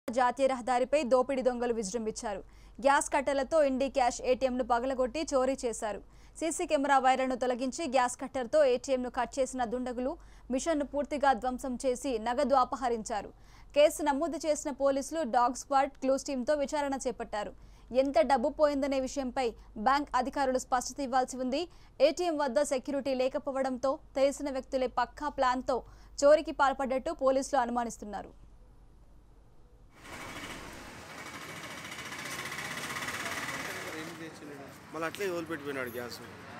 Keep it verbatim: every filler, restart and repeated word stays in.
జాతీయ రహదారిపై దోపిడీ దొంగలు విజృంభించారు. గ్యాస్ కట్టర్లతో ఇండి క్యాష్ ఏటీఎంను పగలగొట్టి చోరీ చేశారు. సీసీ కెమెరా వైర్లను తొలగించి గ్యాస్ కట్టర్తో ఏటీఎంను కట్ చేసిన దుండగులు మిషన్ను పూర్తిగా ధ్వంసం చేసి నగదు అపహరించారు. కేసు నమోదు చేసిన పోలీసులు డాగ్ స్క్వాడ్ క్లూస్ టీంతో విచారణ చేపట్టారు. ఎంత డబ్బు పోయిందనే విషయంపై బ్యాంక్ అధికారులు స్పష్టత ఇవ్వాల్సి ఉంది. ఏటీఎం వద్ద సెక్యూరిటీ లేకపోవడంతో తెలిసిన వ్యక్తులే పక్కా ప్లాన్తో చోరీకి పాల్పడ్డట్టు పోలీసులు అనుమానిస్తున్నారు. మళ్ళీ అట్లే వదిలిపెట్టిపోయినాడు గ్యాస్.